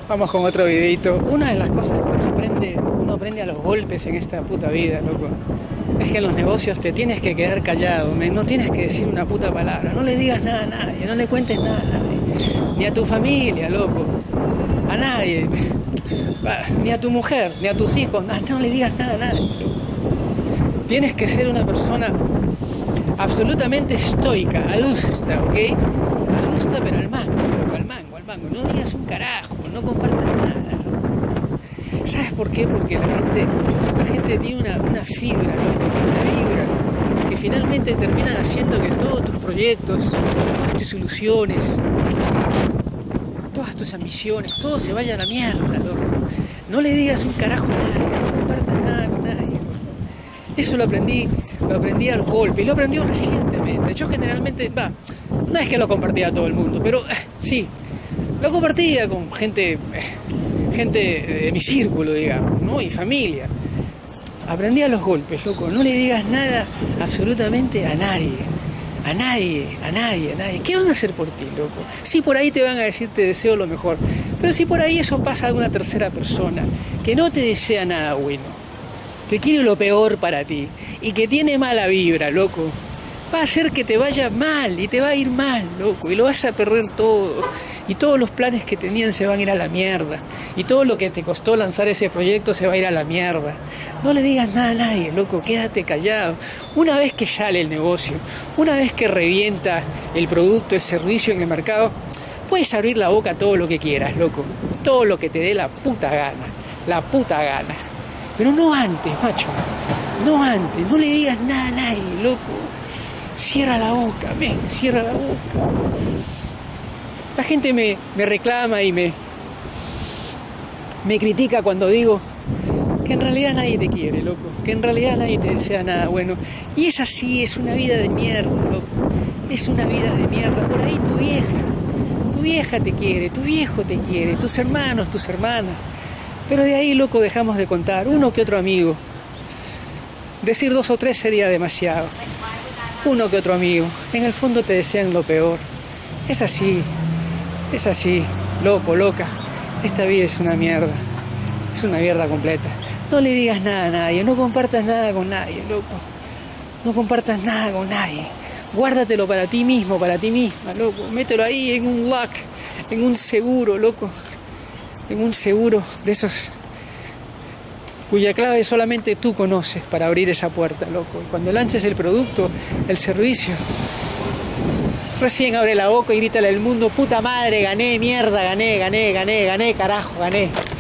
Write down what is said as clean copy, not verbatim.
Vamos con otro videito. Una de las cosas que uno aprende a los golpes en esta puta vida, loco, es que en los negocios te tienes que quedar callado, no tienes que decir una puta palabra, no le digas nada a nadie, no le cuentes nada a nadie, ni a tu familia, loco, a nadie, ni a tu mujer, ni a tus hijos, no le digas nada a nadie, loco. Tienes que ser una persona absolutamente estoica, adusta, ¿ok? Adusta, pero al mango, loco, al mango. No digas un carajo, no compartas nada. ¿Sabes por qué? Porque la gente tiene una fibra, loco, tiene una vibra que finalmente termina haciendo que todos tus proyectos, todas tus soluciones, todas tus ambiciones, todo se vaya a la mierda, loco. No le digas un carajo a nadie, no compartas nada con nadie, loco. Eso lo aprendí a los golpes, lo aprendí recientemente. Yo generalmente, no es que lo compartía a todo el mundo, pero sí, lo compartía con gente de mi círculo, digamos, ¿no? Y familia. Aprendí a los golpes, loco. No le digas nada absolutamente a nadie. A nadie. ¿Qué van a hacer por ti, loco? Sí, por ahí te van a decir te deseo lo mejor. Pero si por ahí eso pasa de una tercera persona que no te desea nada bueno, que quiere lo peor para ti y que tiene mala vibra, loco, va a hacer que te vaya mal y te va a ir mal, loco, y lo vas a perder todo. Y todos los planes que tenían se van a ir a la mierda. Y todo lo que te costó lanzar ese proyecto se va a ir a la mierda. No le digas nada a nadie, loco, quédate callado. Una vez que sale el negocio, una vez que revienta el producto, el servicio en el mercado, puedes abrir la boca todo lo que quieras, loco. Todo lo que te dé la puta gana. La puta gana. Pero no antes, macho. No antes. No le digas nada a nadie, loco. Cierra la boca, cierra la boca. La gente me reclama y me critica cuando digo que en realidad nadie te quiere, loco, que en realidad nadie te desea nada bueno. Y es así, es una vida de mierda, loco, es una vida de mierda. Por ahí tu vieja te quiere, tu viejo te quiere, tus hermanos, tus hermanas. Pero de ahí, loco, dejamos de contar, uno que otro amigo. Decir 2 o 3 sería demasiado. Uno que otro amigo, en el fondo te desean lo peor. Es así, loco, loca. Esta vida es una mierda completa. No le digas nada a nadie, no compartas nada con nadie, loco. No compartas nada con nadie. Guárdatelo para ti mismo, para ti misma, loco. Mételo ahí en un lock, en un seguro, loco. En un seguro de esos cuya clave solamente tú conoces para abrir esa puerta, loco. Y cuando lances el producto, el servicio, recién abre la boca y grítale al mundo: puta madre, gané, mierda, gané, carajo, gané.